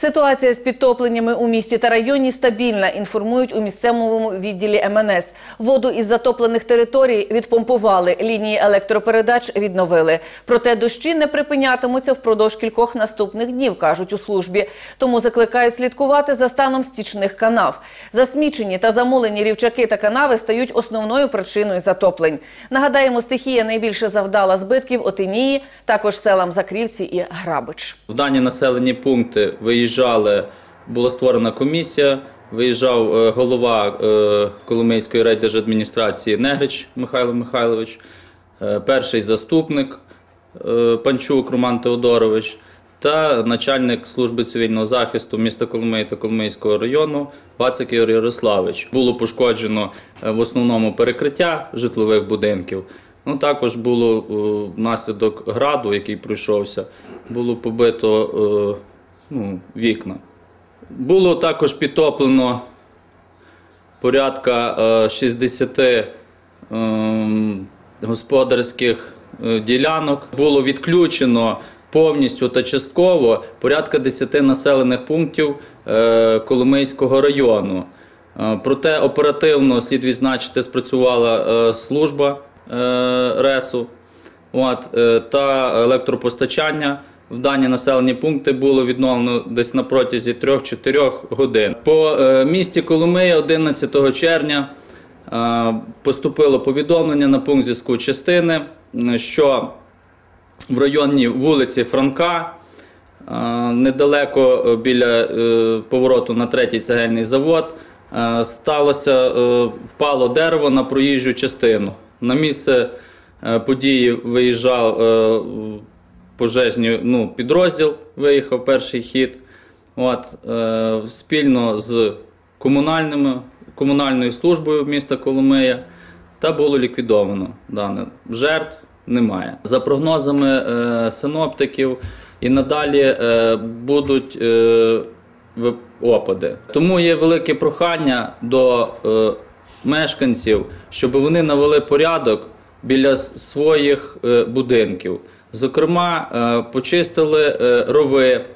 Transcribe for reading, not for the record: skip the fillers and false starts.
Ситуація з підтопленнями у місті та районі стабільна, інформують у місцевому відділі МНС. Воду із затоплених територій відпомпували, лінії електропередач відновили. Проте дощі не припинятимуться впродовж кількох наступних днів, кажуть у службі. Тому закликають слідкувати за станом стічних канав. Засмічені та замулені рівчаки та канави стають основною причиною затоплень. Нагадаємо, стихія найбільше завдала збитків Отинії, також селам Закрівці і Грабич. В дані населені пункти була створена комісія, виїжджав голова Коломийської райдержадміністрації Негрич Михайло Михайлович, перший заступник Панчук Роман Теодорович та начальник служби цивільного захисту міста Коломиї та Коломийського району Вацик Ігор Ярославович. Було пошкоджено в основному перекриття житлових будинків. Також було внаслідок граду, який пройшовся, було побито вікна. Було також підтоплено порядка 60 господарських ділянок. Було відключено повністю та частково порядка 10 населених пунктів Коломийського району. Проте оперативно, слід відзначити, спрацювала служба РЕСу та електропостачання. В дані населені пункти було відновлено десь на протязі 3-4 годин. По місті Коломия 11 червня поступило повідомлення на пункт зв'язку частини, що в районі вулиці Франка, недалеко біля повороту на 3-й цегельний завод, впало дерево на проїжджу частину. На місце події виїжджав пожежний підрозділ, виїхав перший хід, спільно з комунальною службою міста Коломия, та було ліквідовано дане. Жертв немає. За прогнозами синоптиків, і надалі будуть опади. Тому є велике прохання до мешканців, щоб вони навели порядок біля своїх будинків. Зокрема, почистили рови,